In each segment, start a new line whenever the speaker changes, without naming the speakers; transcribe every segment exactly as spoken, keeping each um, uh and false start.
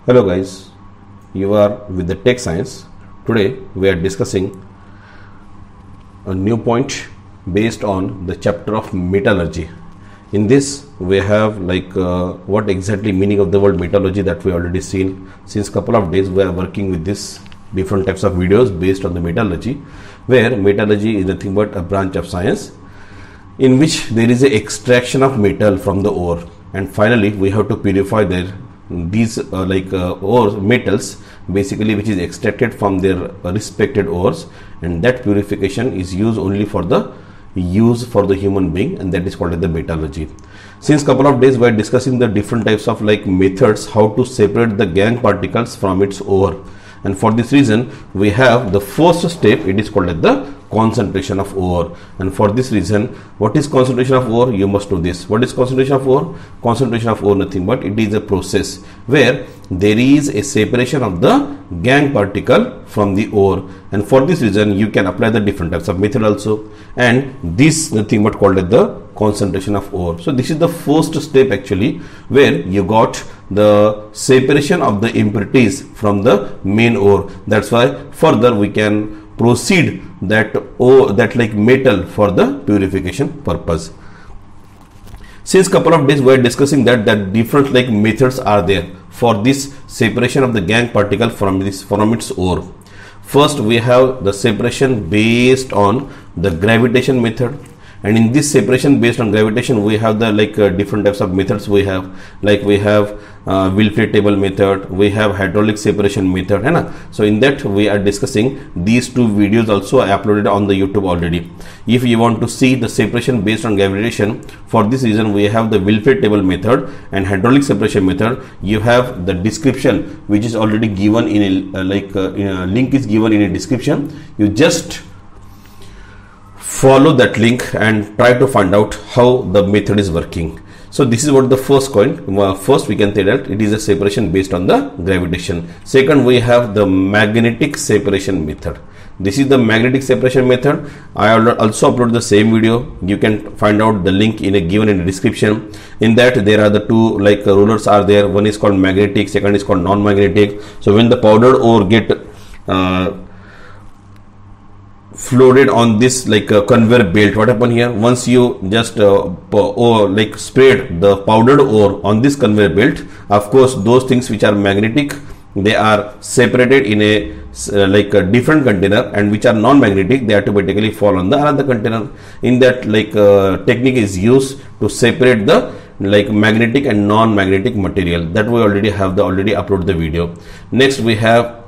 Hello guys, you are with the Tech Science. Today we are discussing a new point based on the chapter of metallurgy. In this we have like uh, what exactly meaning of the word metallurgy that we already seen. Since couple of days we are working with this different types of videos based on the metallurgy, where metallurgy is nothing but a branch of science in which there is a extraction of metal from the ore, and finally we have to purify their these uh, like uh, ore metals basically which is extracted from their uh, respected ores, and that purification is used only for the use for the human being, and that is called as the metallurgy. Since couple of days we are discussing the different types of like methods how to separate the gangue particles from its ore, and for this reason we have the first step, it is called as the concentration of ore. And for this reason, what is concentration of ore? You must know this. What is concentration of ore? Concentration of ore nothing but it is a process where there is a separation of the gangue particle from the ore, and for this reason you can apply the different types of method also, and this nothing but called as the concentration of ore. So this is the first step actually, where you got the separation of the impurities from the main ore. That's why further we can proceed that ore, that like metal for the purification purpose. Since couple of days we are discussing that that different like methods are there for this separation of the gangue particle from this from its ore. First we have the separation based on the gravitation method, and in this separation based on gravitation we have the like uh, different types of methods. We have like we have uh, Wilfrid table method, we have hydraulic separation method, hai na? So in that we are discussing these two videos also I uploaded on the YouTube already. If you want to see the separation based on gravitation, for this reason we have the Wilfrid table method and hydraulic separation method. You have the description which is already given in a uh, like uh, in a link is given in a description. You just follow that link and try to find out how the method is working. So this is what the first point. First we can say that it is a separation based on the gravitation. Second we have the magnetic separation method. This is the magnetic separation method. I also upload the same video. You can find out the link in a given in the description. In that there are the two like uh, rulers are there. One is called magnetic, second is called non-magnetic. So when the powdered ore get uh, floated on this like a conveyor belt, what happen here, once you just uh, or like spread the powdered ore on this conveyor belt, of course those things which are magnetic they are separated in a uh, like a different container, and which are non-magnetic they automatically fall on the another container. In that like uh, technique is used to separate the like magnetic and non-magnetic material, that we already have the already upload the video. Next we have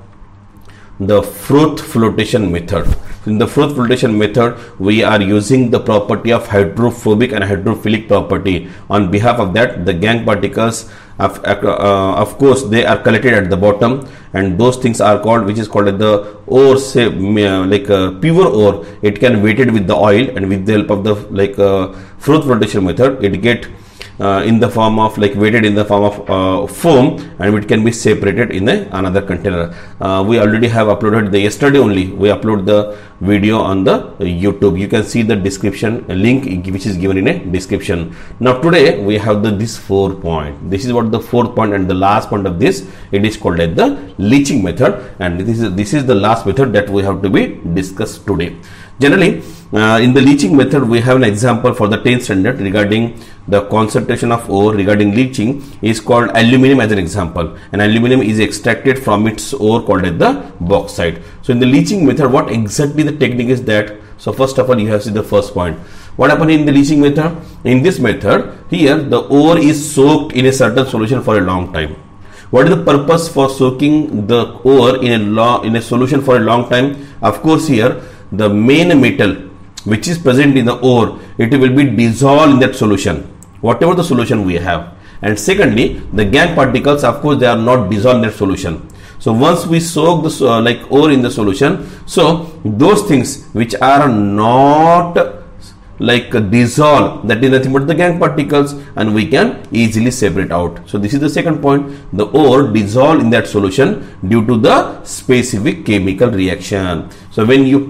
the Froth flotation method. In the Froth flotation method we are using the property of hydrophobic and hydrophilic property. On behalf of that, the gangue particles of, uh, of course they are collected at the bottom, and those things are called which is called the ore, say uh, like a pure ore. It can weighted with the oil, and with the help of the like uh, Froth flotation method it get Uh, in the form of like weighted in the form of uh, foam, and it can be separated in a, another container. Uh, we already have uploaded the yesterday only we upload the video on the YouTube. You can see the description link which is given in a description. Now today we have the this four point. This is what the fourth point and the last point of this. It is called as the leaching method, and this is this is the last method that we have to be discussed today. Generally uh, in the leaching method we have an example for the tenth standard regarding the concentration of ore. Regarding leaching is called aluminum as an example, and aluminum is extracted from its ore called as the bauxite. So in the leaching method what exactly the technique is that? So first of all you have to see the first point. What happened in the leaching method? In this method here the ore is soaked in a certain solution for a long time. What is the purpose for soaking the ore in a long in a solution for a long time? Of course here the main metal which is present in the ore, it will be dissolved in that solution, whatever the solution we have. And secondly the gangue particles, of course they are not dissolved in that solution. So once we soak the uh, like ore in the solution, so those things which are not like uh, dissolved, that is nothing but the gangue particles, and we can easily separate out. So this is the second point. The ore dissolved in that solution due to the specific chemical reaction. So when you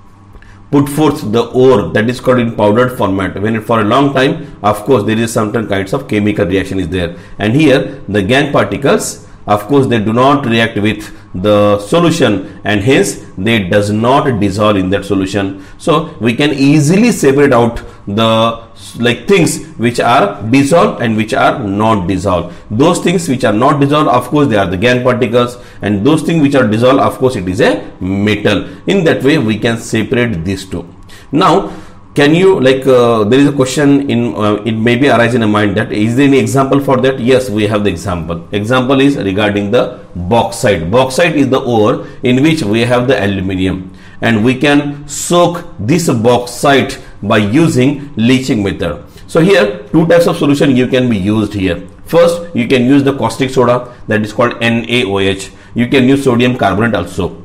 put forth the ore, that is called in powdered format, when it for a long time, of course there is certain kinds of chemical reaction is there, and here the gangue particles of course they do not react with the solution, and hence they does not dissolve in that solution. So we can easily separate out the like things which are dissolved and which are not dissolved. Those things which are not dissolved, of course they are the gangue particles, and those things which are dissolved, of course it is a metal. In that way we can separate these two. Now can you like uh, there is a question in uh, it may be arise in a mind that is there any example for that? Yes, we have the example. Example is regarding the bauxite. Bauxite is the ore in which we have the aluminium, and we can soak this bauxite by using leaching method. So here two types of solution you can be used here. First, you can use the caustic soda, that is called N A O H. You can use sodium carbonate also.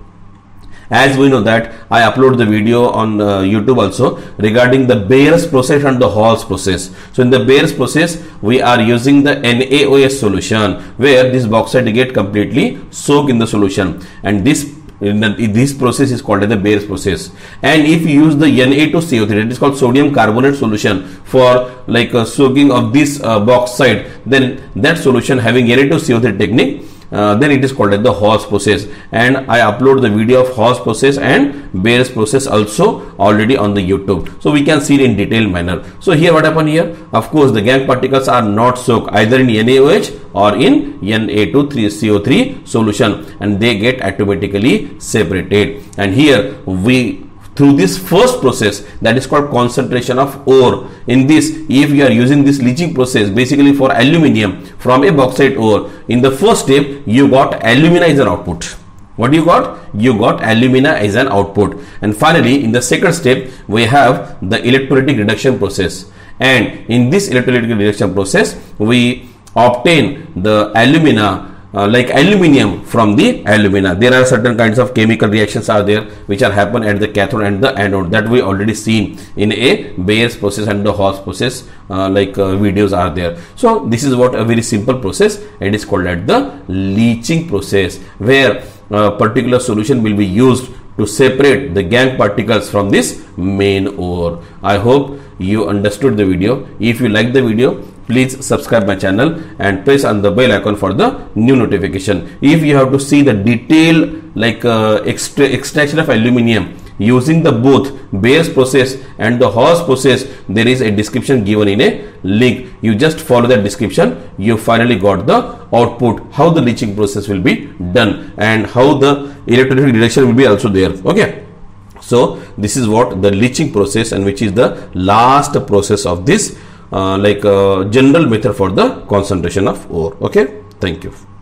As we know that I upload the video on uh, YouTube also regarding the Bayer's process and the Hall's process. So in the Bayer's process we are using the N A O H solution, where this bauxite get completely soaked in the solution, and this in the, this process is called as the Bayer's process. And if you use the N A two C O three, that is called sodium carbonate solution, for like uh, soaking of this uh, bauxite, then that solution having N A two C O three technique, Uh, then it is called as the Hall's process, and I upload the video of Hall's process and Bayer's process also already on the YouTube, so we can see it in detailed manner. So here what happened here, of course the gangue particles are not soaked either in N A O H or in N A two C O three solution, and they get automatically separated. And here we, through this first process, that is called concentration of ore. In this, if you are using this leaching process basically for aluminium from a bauxite ore, in the first step you got alumina as an output. What you got? You got alumina as an output. And finally in the second step we have the electrolytic reduction process, and in this electrolytic reduction process we obtain the alumina Uh, like aluminium from the alumina. There are certain kinds of chemical reactions are there which are happen at the cathode and the anode, that we already seen in a Bayer's process and the Hall's process, uh, like uh, videos are there. So this is what a very simple process, it is called at the leaching process, where a particular solution will be used to separate the gangue particles from this main ore. I hope you understood the video. If you like the video, please subscribe my channel and press on the bell icon for the new notification. If you have to see the detailed like uh, extra extraction of aluminium using the both Bayer's process and the Hall's process, there is a description given in a link. You just follow that description, you finally got the output, how the leaching process will be done and how the electrolytic reduction will be also there. Okay, so this is what the leaching process, and which is the last process of this uh, like uh, general method for the concentration of ore. Okay, thank you.